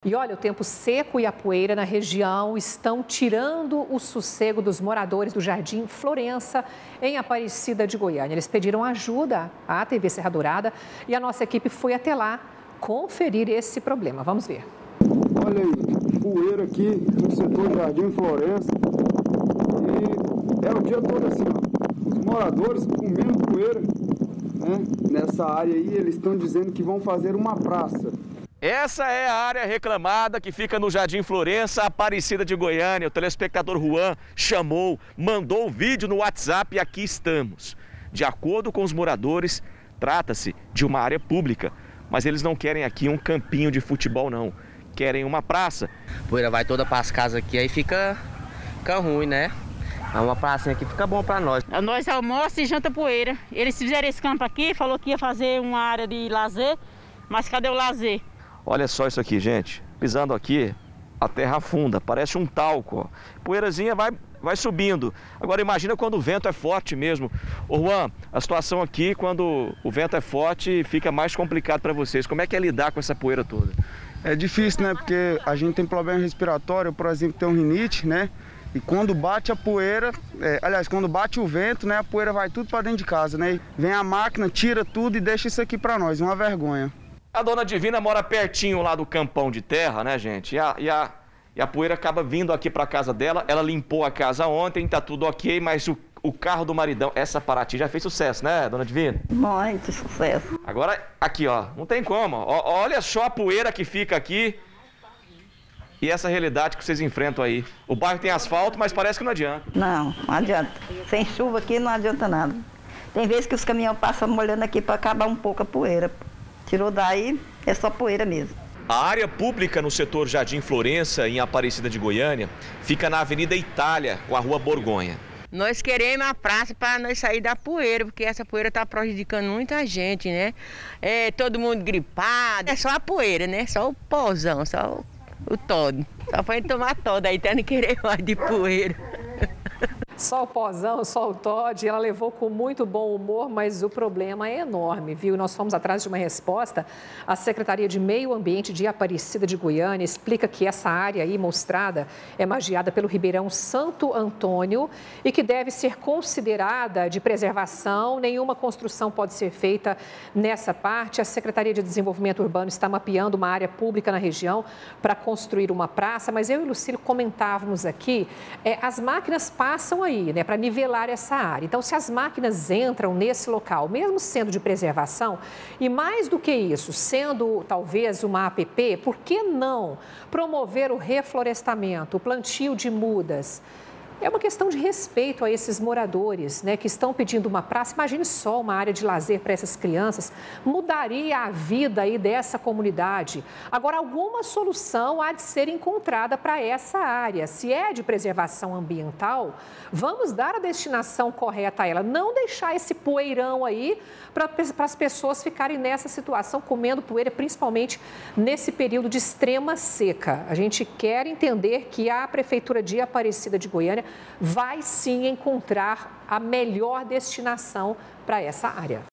E olha, o tempo seco e a poeira na região estão tirando o sossego dos moradores do Jardim Florença, em Aparecida de Goiânia. Eles pediram ajuda à TV Serra Dourada e a nossa equipe foi até lá conferir esse problema. Vamos ver. Olha aí, poeira aqui no setor Jardim Florença. E é o dia todo assim, ó. Os moradores comendo poeira, né? Nessa área aí, eles estão dizendo que vão fazer uma praça. Essa é a área reclamada que fica no Jardim Florença, Aparecida de Goiânia. O telespectador Juan chamou, mandou o vídeo no WhatsApp e aqui estamos. De acordo com os moradores, trata-se de uma área pública, mas eles não querem aqui um campinho de futebol não, querem uma praça. A poeira vai toda para as casas aqui, aí fica ruim, né? É uma pracinha aqui, fica bom para nós. Nós almoçamos e janta poeira. Eles fizeram esse campo aqui, falou que ia fazer uma área de lazer, mas cadê o lazer? Olha só isso aqui, gente. Pisando aqui, a terra afunda, parece um talco. Ó. Poeirazinha vai subindo. Agora imagina quando o vento é forte mesmo. Ô Juan, a situação aqui, quando o vento é forte, fica mais complicado para vocês. Como é que é lidar com essa poeira toda? É difícil, né? Porque a gente tem problema respiratório, por exemplo, tem um rinite, né? E quando bate a poeira, quando bate o vento, né? A poeira vai tudo para dentro de casa, né? E vem a máquina, tira tudo e deixa isso aqui para nós, uma vergonha. A dona Divina mora pertinho lá do campão de terra, né, gente? E a poeira acaba vindo aqui para casa dela. Ela limpou a casa ontem, tá tudo ok, mas o carro do maridão, essa Paraty já fez sucesso, né, dona Divina? Muito sucesso. Agora, aqui, ó, não tem como. Ó, olha só a poeira que fica aqui e essa realidade que vocês enfrentam aí. O bairro tem asfalto, mas parece que não adianta. Não adianta. Sem chuva aqui não adianta nada. Tem vezes que os caminhões passam molhando aqui para acabar um pouco a poeira. Tirou daí, é só poeira mesmo. A área pública no setor Jardim Florença, em Aparecida de Goiânia, fica na Avenida Itália, com a Rua Borgonha. Nós queremos a praça para nós sair da poeira, porque essa poeira está prejudicando muita gente, né? Todo mundo gripado, é só a poeira, né? Só o pozão, só o todo. Só para gente tomar todo, aí tá não querer mais de poeira. Só o pozão, só o Todd, ela levou com muito bom humor, mas o problema é enorme, viu? Nós fomos atrás de uma resposta. A Secretaria de Meio Ambiente de Aparecida de Goiânia explica que essa área aí mostrada é margeada pelo Ribeirão Santo Antônio e que deve ser considerada de preservação. Nenhuma construção pode ser feita nessa parte. A Secretaria de Desenvolvimento Urbano está mapeando uma área pública na região para construir uma praça, mas eu e Lucílio comentávamos aqui, as máquinas passam aí, né, para nivelar essa área. Então, se as máquinas entram nesse local, mesmo sendo de preservação, e mais do que isso, sendo talvez uma APP, por que não promover o reflorestamento, o plantio de mudas? É uma questão de respeito a esses moradores, né, que estão pedindo uma praça. Imagine só uma área de lazer para essas crianças. Mudaria a vida aí dessa comunidade. Agora, alguma solução há de ser encontrada para essa área. Se é de preservação ambiental, vamos dar a destinação correta a ela. Não deixar esse poeirão aí para as pessoas ficarem nessa situação, comendo poeira, principalmente nesse período de extrema seca. A gente quer entender que a Prefeitura de Aparecida de Goiânia vai sim encontrar a melhor destinação para essa área.